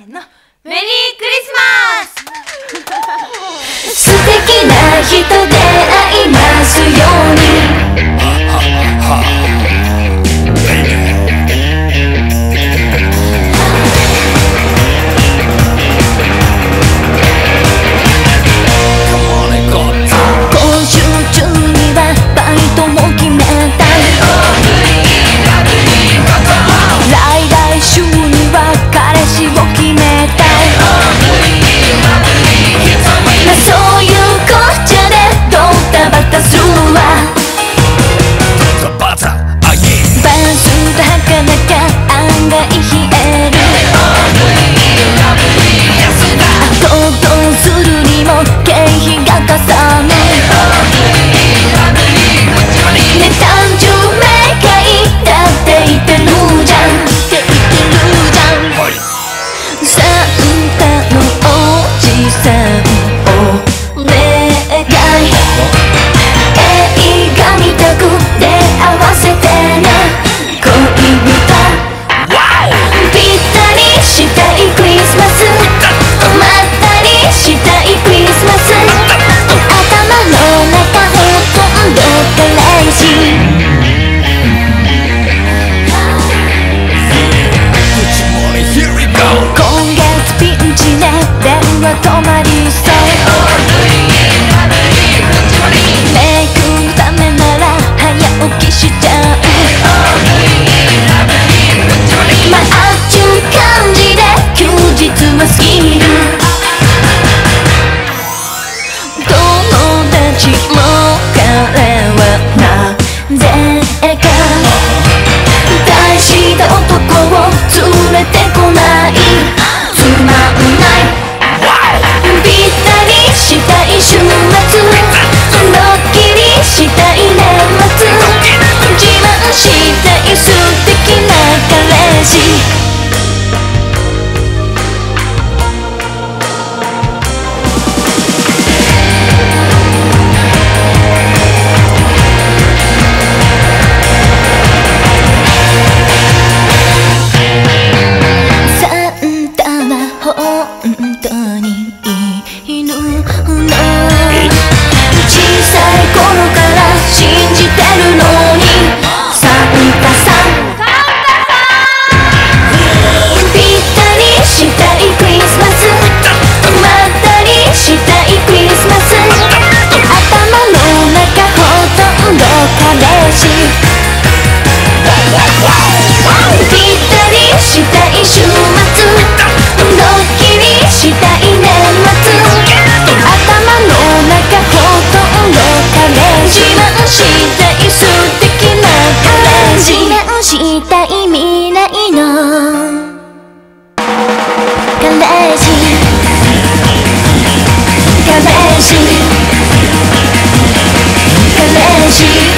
のメリークリスマス。 素敵な人出会いますように。今週中にはバイトも決めたい。来週には彼氏を決めたい。そういうこっちゃでドタバタするわ。バスで履かなきゃ案外冷える。あとどうするにも経費がかさむ。ね、単純明快だって言ってるじゃん。サンタのおじさんお願い。映画見たく出会わせてな恋人。ぴったりしたいクリスマス。まったりしたいクリスマス。頭の中ほとんど彼氏。今月ピンチで電話止まりそう。メイクのためなら早起きしちゃう。まああっちゅう感じで休日は過ぎる。友達も彼はなぜか大した男を連れてこない。つまんないぴったりしたい週末。ドッキリしたい年末。自慢したい素敵な彼氏。したい未来の彼氏。彼氏彼氏